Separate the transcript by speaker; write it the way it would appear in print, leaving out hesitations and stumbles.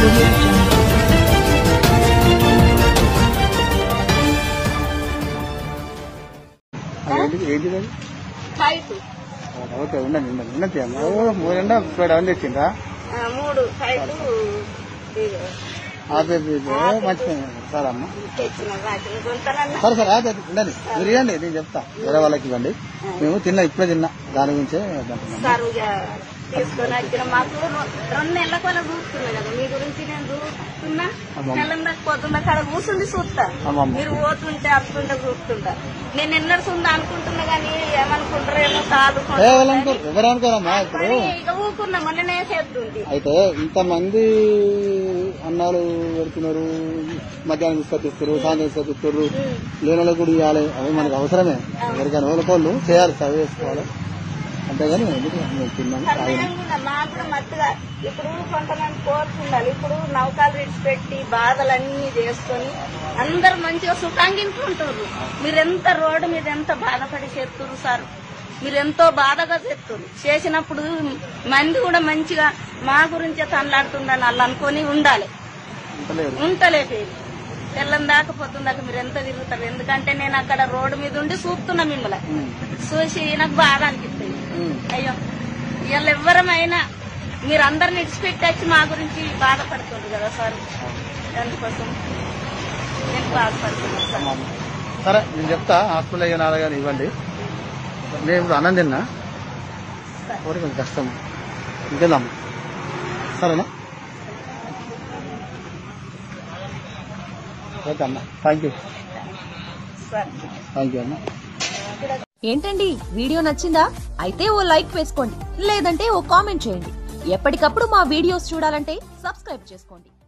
Speaker 1: Okay ఉండండి ఉండండి ఉన్నది మూడు అవన్నీ తెచ్చిందా అదే మంచిగా సరే అమ్మ సరే సరే అదే ఉండండి మీరు ఇవ్వండి నేను చెప్తా వేరే వాళ్ళకి ఇవ్వండి మేము ఇప్పుడే తిన్నా దాని గురించే
Speaker 2: తీసుకొని వచ్చిన మాకు 2 నెలల కొల చూస్తున్నా కదా మీ గురించి నేను చూస్తున్నా నెల పోతున్నా కాడ కూర్చుంది చూస్తా మీరు పోతుంటే అప్పుంటే చూస్తుంటా నేను ఎన్నడు ఉందా అనుకుంటున్నా కానీ ఏమనుకుంటారేమో కాదు ఇక ఊకున్నా మొన్ననే చేస్తుంది.
Speaker 1: అయితే ఇంతమంది అన్నాలు పెడుతున్నారు, మధ్యాహ్నం తీసుకొచ్చిస్తారు, సాయంత్రం తీసుకొచ్చిస్తారు, లేని కూడా ఇవ్వాలి. అవి మనకు అవసరమే. ఎవరికైనా ఓలకోళ్ళు చేయాలి, చదివి వేసుకోవాలి. అంతేగాని
Speaker 2: మాకు కూడా మట్టుగా ఇప్పుడు కొంతమంది కోరుకుండాలి. ఇప్పుడు నౌకాలు విడిచిపెట్టి బాధలన్నీ చేసుకొని అందరు మంచిగా సుఖంగించుకుంటారు. మీరెంత రోడ్డు మీద ఎంత బాధపడి చేస్తున్నారు సార్, మీరెంతో బాధగా చేస్తున్నారు. చేసినప్పుడు మంది కూడా మంచిగా మా గురించే తనలాడుతుందని వాళ్ళు అనుకొని ఉండాలి. ఉంటలేదు తెల్లం దాకా పొద్దుందాకా మీరు ఎంత తిరుగుతారు. ఎందుకంటే నేను అక్కడ రోడ్డు మీద ఉండి చూస్తున్నా మిమ్మల్ని చూసి నాకు బాధ అనిపిస్తుంది. అయ్యో ఇవాళ ఎవరమైనా మీరు అందరిని ఇడిచిపెట్టి వచ్చి మా గురించి బాధపడుతుంది కదా సార్, అందుకోసం నేను బాధపడుతున్నాను సార్.
Speaker 1: సరే నేను చెప్తా హాస్పిటల్ అయ్యా నాలుగు ఇవ్వండి. నేను ఇప్పుడు అన్నం తిన్నా కొంచెం కష్టం ఇంకెళ్దాం సరేనా? ఓకే అన్న థ్యాంక్ యూ అన్న.
Speaker 3: ఏంటండి వీడియో నచ్చిందా? అయితే ఓ లైక్ వేసుకోండి, లేదంటే ఓ కామెంట్ చేయండి. ఎప్పటికప్పుడు మా వీడియోస్ చూడాలంటే సబ్స్క్రైబ్ చేసుకోండి.